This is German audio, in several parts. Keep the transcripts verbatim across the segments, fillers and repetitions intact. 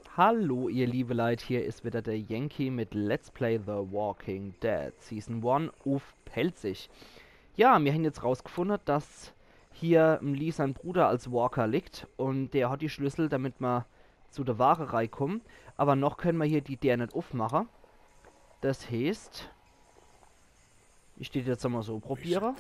Hallo ihr liebe Leute, hier ist wieder der Yankee mit Let's Play The Walking Dead Season eins auf Pelzig. Ja, wir haben jetzt rausgefunden, dass hier im Lee sein Bruder als Walker liegt und der hat die Schlüssel, damit wir zu der Ware kommen. Aber noch können wir hier die der nicht aufmachen. Das heißt, ich stehe jetzt einmal so, probiere.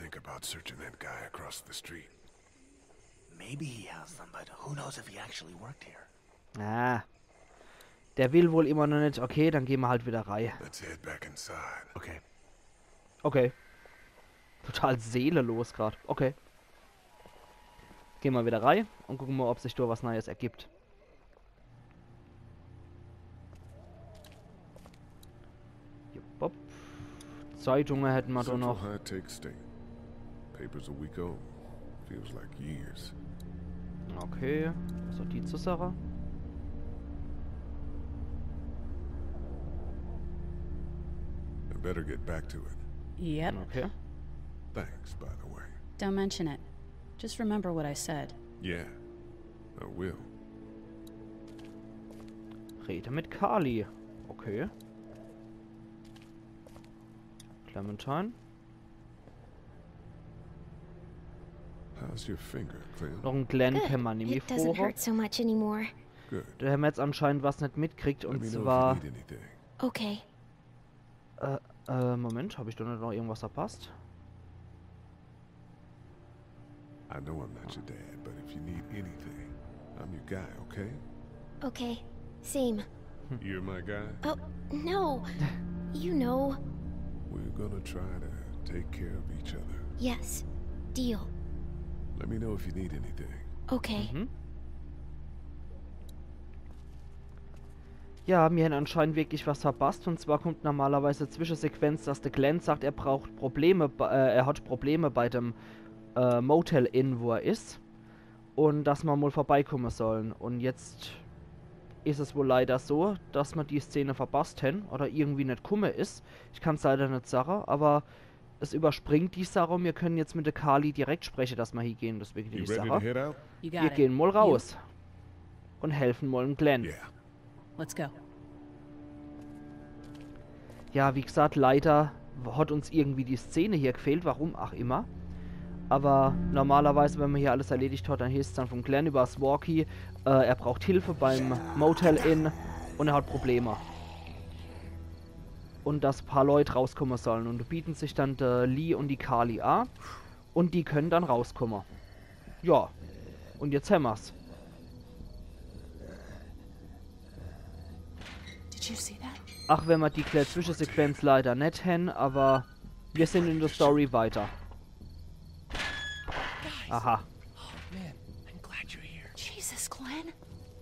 Maybe he has them, but who knows if he actually worked here. Ah, der will wohl immer noch nicht. Okay, dann gehen wir halt wieder rein. Let's head back inside. Okay. Okay. Total seelenlos gerade. Okay. Gehen wir wieder rein und gucken mal, ob sich da was Neues ergibt. Jupp. Zeitungen hätten wir da noch. Papers a week old. Feels like years. Okay. Was hat die zur Sache? I better get back to it. Yep. Okay. Thanks, by the way. Don't mention it. Just remember what I said. Yeah, I will. Rede mit Carly. Okay. Clementine. How's your finger, Clem? Noch ein Glenn Good. kann man nämlich It doesn't vor. hurt so much anymore. Good. Der haben jetzt anscheinend was nicht mitkriegt Let und me know zwar. if you need anything. Okay. Äh, äh, Moment, habe ich da nicht noch irgendwas verpasst? I know I'm not your dad, but if you need anything, I'm your guy, okay? Okay. Same. You're my guy? Oh, no. You know. We're gonna try to take care of each other. Yes. Deal. Let me know if you need anything. Okay. Mhm. Ja, mir haben anscheinend wirklich was verpasst. Und zwar kommt normalerweise Zwischensequenz, dass der Glenn sagt, er braucht Probleme, äh, er hat Probleme bei dem äh, Motel Inn, wo er ist. Und dass wir mal vorbeikommen sollen. Und jetzt ist es wohl leider so, dass wir die Szene verpasst haben oder irgendwie nicht gekommen ist. Ich kann es leider nicht sagen, aber es überspringt die Sache und wir können jetzt mit der Carly direkt sprechen, dass wir hier gehen. Deswegen You die ready to Sache. head out? You Wir got it. gehen mal raus. Und helfen mal dem Glenn. Yeah. Let's go. Ja, wie gesagt, leider hat uns irgendwie die Szene hier gefehlt. Warum? Ach, immer. Aber normalerweise, wenn man hier alles erledigt hat, dann hieß es dann vom Glenn über das Walkie, äh, er braucht Hilfe beim Motel Inn und er hat Probleme. Und dass ein paar Leute rauskommen sollen. Und da bieten sich dann der Lee und die Carly an. Und die können dann rauskommen. Ja. Und jetzt haben wir's. Did you see that? Ach, wenn wir die kleine Zwischensequenz leider nicht haben, aber wir sind in der Story weiter. Aha. Oh man, I'm glad you're here. Jesus, Glenn.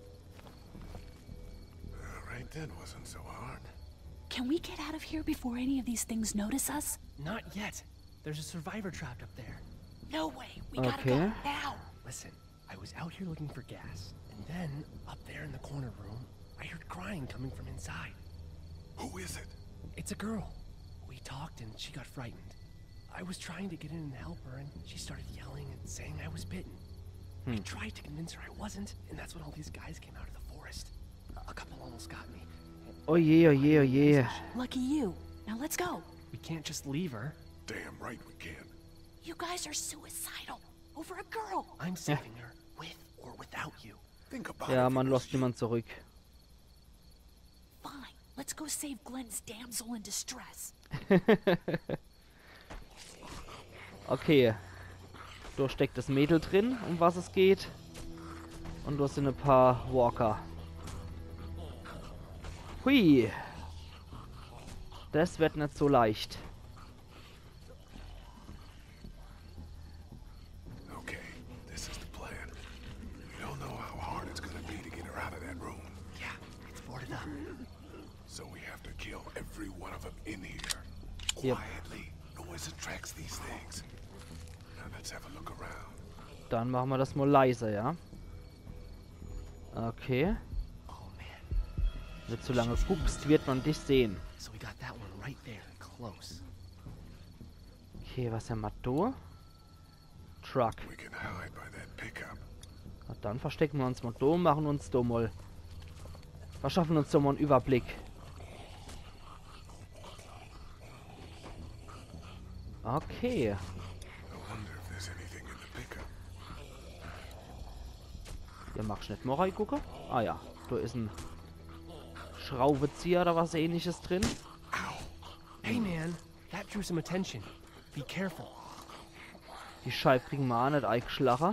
Uh, right then wasn't so hard. Can we get out of here before any of these things notice us? Not yet. There's a survivor trapped up there. No way. We gotta Okay. go now. Listen, I was out here looking for gas, and then up there in the corner room, I heard crying coming from inside. Who is it? It's a girl. We talked and she got frightened. I was trying to get in and help her, and she started yelling and saying I was bitten. I Hmm. tried to convince her I wasn't, and that's when all these guys came out of the forest. A couple almost got me. Oje, oje, oje. Lucky you. Now let's go. We can't just leave her. Damn right we can. You guys are suicidal. Over a girl. I'm saving her, with or without you. Think about Ja, it. man lässt jemand zurück. Fine. Let's go save Glenn's damsel in distress. Okay. Da steckt das Mädel drin, um was es geht. Und da sind ein paar Walker. Hui. Das wird nicht so leicht. Okay, this is the plan. We don't know how hard it's gonna be to get her out of that room. Yeah, it's boarded up. So we have to kill every one of them in here. Yep. Quietly. Noise attracts these things. Now let's have a look around. Dann machen wir das mal leise, ja? Okay. Oh man. Wenn du zu lange guckst, wird man dich sehen. So we got that one right there, close. Okay, was haben wir da? Truck. We can hide by that pickup. Na, dann verstecken wir uns mal da und machen uns da mal Verschaffen uns doch mal einen Überblick. Okay. I wonder if there's anything in the pickup. Ja, machst du nicht mal reingucken? Ah ja, da ist ein Schraubenzieher oder was ähnliches drin. Hey man, that drew some attention. Be careful. Die Scheibe kriegen wir auch nicht eingeschlagen.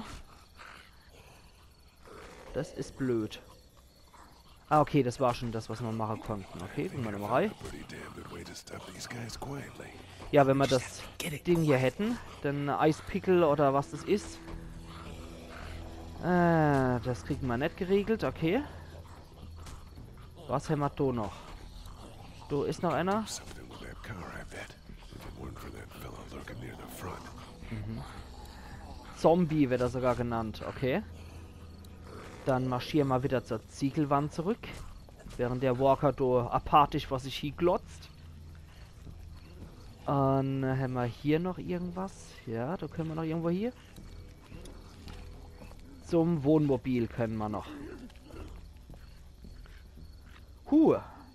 Das ist blöd. Ah, okay, das war schon das, was wir machen konnten. Okay, gucken wir nochmal rein. Pretty damn good way to stop these guys quietly. Ja, wenn wir das Ding hier hätten, dann Eispickel oder was das ist. Äh, das kriegen wir nicht geregelt, okay. Was haben wir da noch? Da ist noch einer. Something with that car, I bet. If it weren't for that fella lurking near the front. Zombie wird er sogar genannt, okay. Dann marschieren wir wieder zur Ziegelwand zurück. Während der Walker da apathisch vor sich hin glotzt. Und haben wir hier noch irgendwas? Ja, da können wir noch irgendwo hier. Zum Wohnmobil können wir noch. Huh.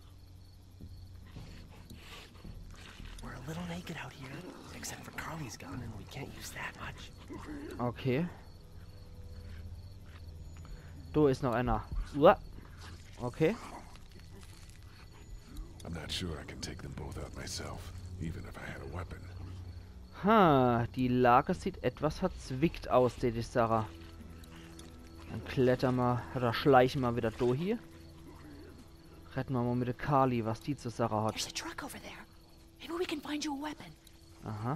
We're a little naked out here, except for Carly's gun, and we can't use that much. Okay. Da ist noch einer. Uah. Okay. I'm not sure I can take them both out myself, even if I had a weapon. Ha, die Lage sieht etwas verzwickt aus, die ich Sarah. Dann klettern wir, oder schleichen wir wieder da hier. Retten wir mal mit der Carly, was die zu Sarah hat. There's a truck over there. Maybe we can find you a weapon. Aha.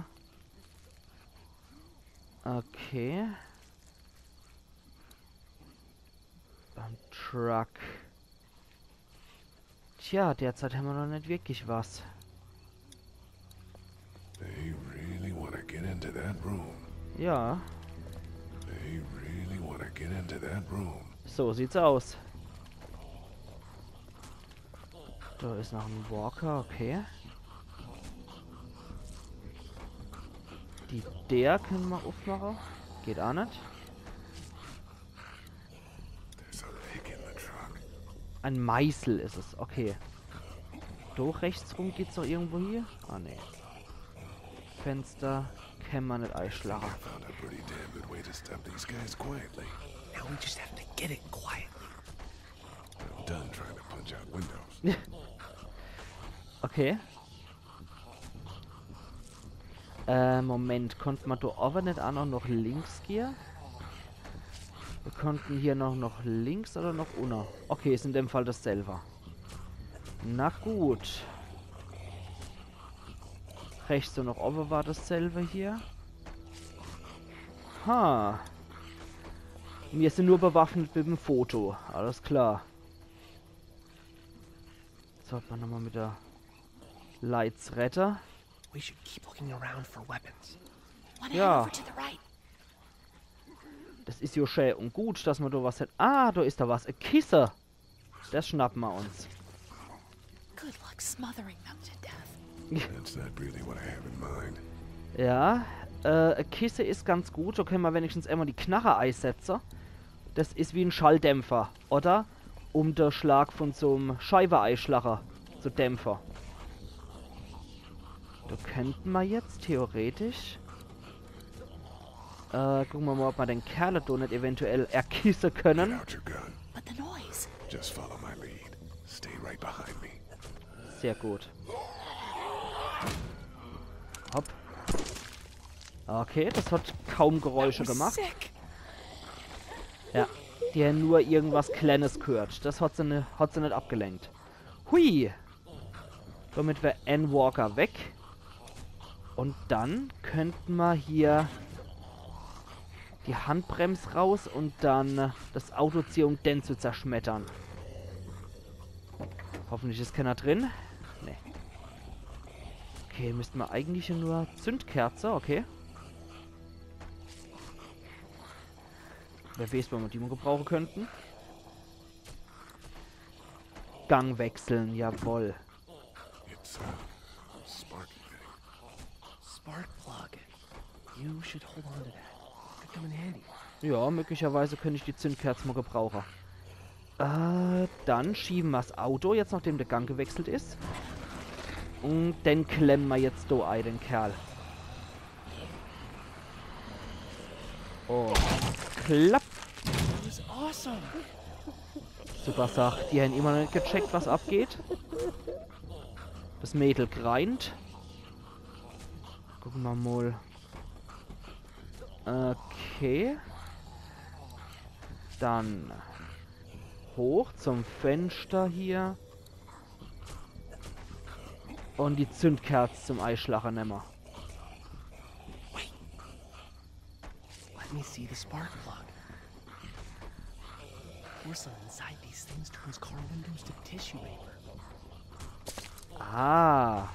Okay. Ein Truck. Tja, derzeit haben wir noch nicht wirklich was. They really want to get into that room. Ja, They really want to get into that room. so sieht's aus. Da ist noch ein Walker, okay. Die der können wir aufmachen. Geht auch nicht. There's a pick in the truck. Ein Meißel ist es, okay. Da rechts rum geht's noch irgendwo hier? Ah, ne. Fenster kann man nicht einschlagen. I found a pretty damn good way to stop these guys quietly. Now we just have to get it quietly. I'm done trying to punch out windows. Okay. Äh, Moment, konnte man da aber nicht auch noch, noch links gehen? Wir konnten hier noch, noch links oder noch unten? Okay, ist in dem Fall dasselbe. Na gut. Rechts und noch oben war dasselbe hier. Ha. Wir sind nur bewaffnet mit dem Foto. Alles klar. Jetzt sollte man nochmal mit der Lights retten. We should keep looking around for weapons. Wanna head Ja. over to the right. Das ist ja schön und gut, dass man da was hat. Ah, da ist da was. Ein Kissen. Das schnappen wir uns. Good luck smothering them to death. That's not really what I have in mind. Ja, äh, ein Kissen ist ganz gut. Da können wir wenigstens immer die Knarre einsetzen. Das ist wie ein Schalldämpfer, oder? Um den Schlag von so einem Scheibe-Einschlager zu dämpfen. Da könnten wir jetzt theoretisch... Äh, gucken wir mal, ob wir den Kerl da nicht eventuell erkissen Get können. out your gun. But the noise. Just follow my lead. Stay right behind me. Sehr gut. Hopp. Okay, das hat kaum Geräusche That was gemacht. sick. Ja, die haben nur irgendwas Kleines gehört. Das hat sie, ne, hat sie nicht abgelenkt. Hui! Damit wäre Ann Walker weg. Und dann könnten wir hier die Handbremse raus und dann das Auto ziehen, um den zu zerschmettern. Hoffentlich ist keiner drin. Nee. Okay, müssten wir eigentlich nur Zündkerze, okay. Wer weiß, wann wir die mal gebrauchen könnten. Gang wechseln, jawohl. It's a sparky thing. Spark plug. You should hold on to that. Could come in handy. Ja, möglicherweise könnte ich die Zündkerze mal gebrauchen. Äh, dann schieben wir das Auto, jetzt nachdem der Gang gewechselt ist. Und dann klemmen wir jetzt da ein, den Kerl. Oh, klapp. That was awesome. Super Sache. Die haben immer noch nicht gecheckt, was abgeht. Das Mädel greint. Gucken wir mal. Okay. Dann hoch zum Fenster hier. Und die Zündkerze zum Eischlager nehmen wir. Let me see the spark plug. Porcelain inside these things turns car windows to tissue paper. Ah.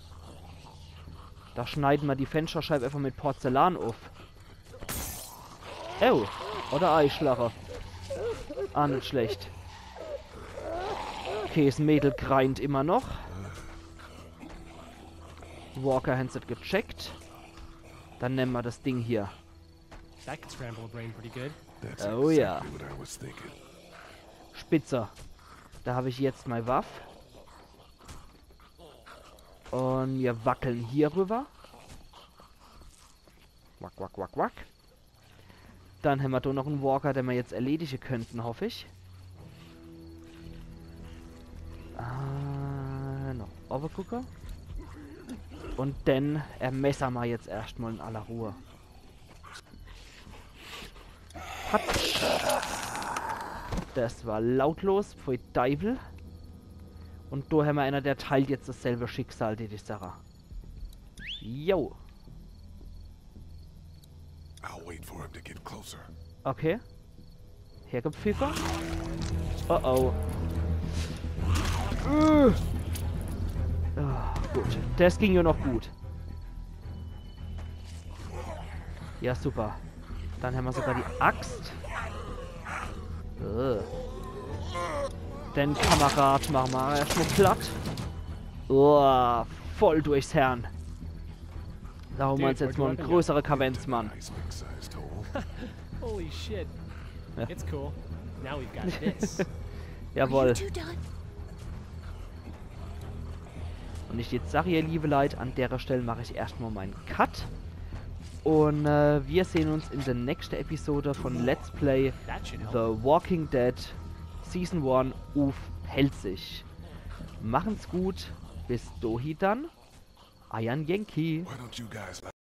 Da schneiden wir die Fensterscheibe einfach mit Porzellan auf. Oh. Oder Eischlager. Ah, nicht schlecht. Okay, das Mädel greint immer noch. Walker hat es gecheckt. Dann nehmen wir das Ding hier. That could scramble a brain pretty good. That's Oh, yeah. exactly what I was thinking. Spitzer. Da habe ich jetzt mein Waff. Und wir wackeln hier rüber. Wack, wack, wack, wack. Dann haben wir da noch einen Walker, den wir jetzt erledigen könnten, hoffe ich. Ah, noch Overgucker. Und dann ermessern wir jetzt erstmal in aller Ruhe. Patsch. Das war lautlos, pfui Teufel. Und da haben wir einer, der teilt jetzt dasselbe Schicksal, die die Sache. Jo. I'll wait for him to get closer. Okay. Hergepfiffer. Oh oh. Uh. Ah, gut. Das ging ja noch gut. Ja, super. Dann haben wir sogar die Axt. Uh. Den Kamerad machen wir erstmal platt. Oh, voll durchs Herrn. Da holen wir uns jetzt mal eine größere Kavenz, Mann. Nice big sized hole. Holy shit. Ja. It's cool. Now we've got this. Jawohl. Two done. Und ich jetzt sage, ihr liebe Leute, an der Stelle mache ich erstmal meinen Cut. Und äh, wir sehen uns in der nächsten Episode von Let's Play That should help. The Walking Dead Season eins auf Pelzig. Machen's gut. Bis dahin dann. Iron Yankee. Why don't you guys